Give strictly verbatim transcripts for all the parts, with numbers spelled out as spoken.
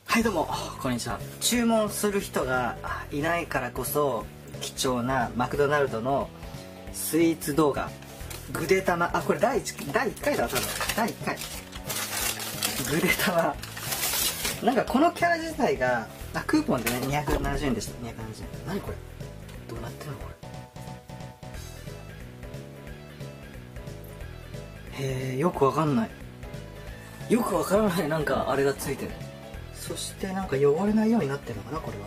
はいどうもこんにちは。注文する人がいないからこそ貴重なマクドナルドのスイーツ動画、ぐでたま、あこれだいいちだいいっかいだ多分だいいっかいぐでたま。なんかこのキャラ自体があクーポンでねにひゃくななじゅうえんでした。にひゃくななじゅうえん。何これどうなってるのこれ。へえ、よくわかんないよくわからない。なんかあれがついてる。そしてなんか汚れないようになってるのかなこれは。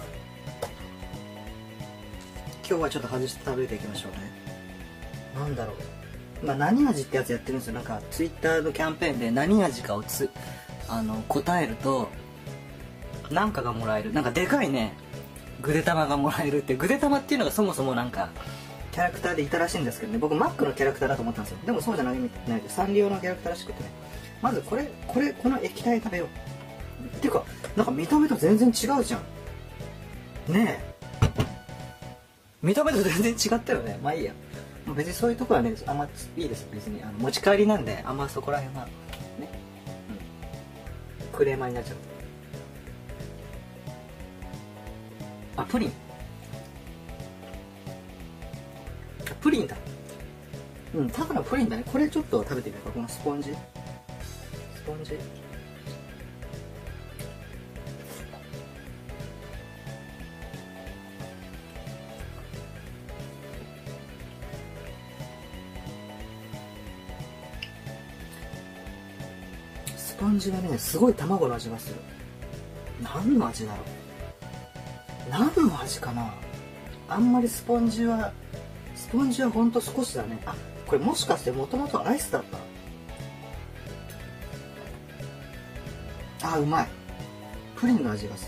今日はちょっと外して食べていきましょうね。なんだろう、まあ、何味ってやつやってるんですよ。なんかツイッターのキャンペーンで何味かをつあの答えるとなんかがもらえる。なんかでかいねぐでたまがもらえるって。ぐでたまっていうのがそもそもなんかキャラクターでいたらしいんですけどね、僕マックのキャラクターだと思ったんですよ。でもそうじゃないみたいでサンリオのキャラクターらしくてね。まずこれこれこの液体食べよう。っていうかなんか見た目と全然違うじゃんねえ。見た目と全然違ったよね。まあいいや、もう別にそういうとこはねあんまいいです。別にあの持ち帰りなんであんまそこら辺はね、うん、クレーマーになっちゃう。あプリンプリンだ。うんただのプリンだね。これちょっと食べてみようか。このスポンジスポンジスポンジがねすごい卵の味がする。何の味だろう。何の味かな。あんまりスポンジはスポンジはほんと少しだね。あこれもしかしてもともとアイスだった。あうまい。プリンの味がする。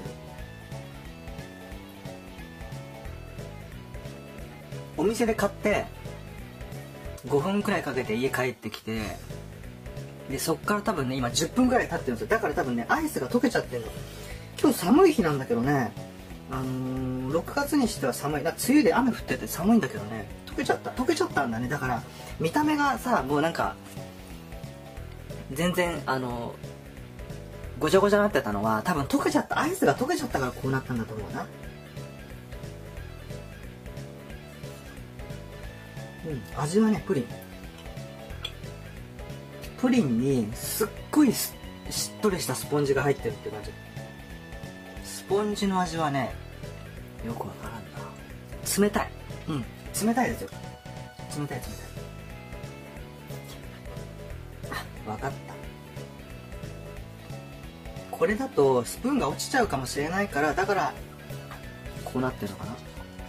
お店で買ってごふんくらいかけて家帰ってきて、でそっから多分ね今じゅっぷんくらい経ってるんですよ。だから多分ねアイスが溶けちゃってるの。今日寒い日なんだけどね、あのー、ろくがつにしては寒い。だ梅雨で雨降ってて寒いんだけどね、溶けちゃった溶けちゃったんだね。だから見た目がさもうなんか全然あのごちゃごちゃなってたのは多分溶けちゃった、アイスが溶けちゃったからこうなったんだと思うな。うん味はねプリンプリンにすっごいしっとりしたスポンジが入ってるって感じ。スポンジの味はねよくわからんな。冷たい。うん冷たいですよ。冷たい冷たい。あわかった。これだとスプーンが落ちちゃうかもしれないから、だからこうなってるのかな。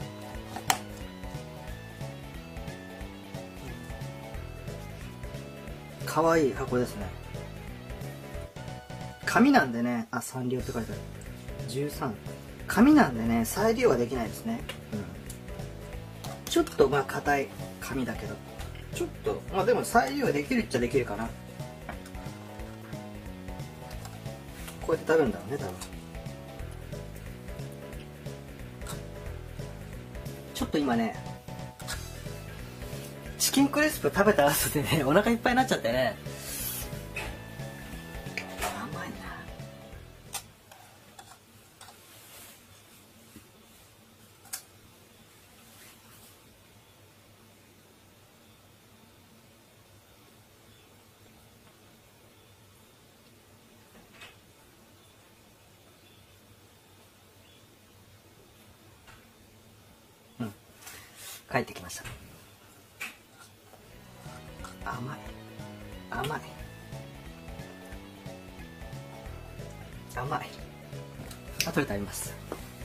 かわいい箱ですね。紙なんでね、あサンリオって書いてある。じゅうさん紙なんでね再利用はできないですね、うん、ちょっとまあ硬い紙だけどちょっとまあでも再利用できるっちゃできるかな。こうやって食べるんだろうね多分。ちょっと今ねチキンクリスプ食べた後でねお腹いっぱいになっちゃってね。甘いな。うん帰ってきました。甘い甘い甘い。後で食べます。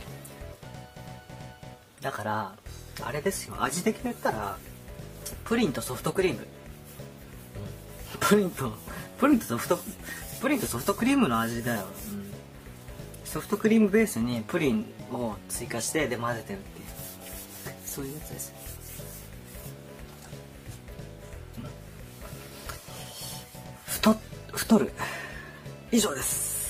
だからあれですよ、味的に言ったらプリンとソフトクリーム、プリンとプリンとソフトプリンとソフトクリームの味だよ、うん、ソフトクリームベースにプリンを追加してで混ぜてるっていうそういうやつです。太太る以上です。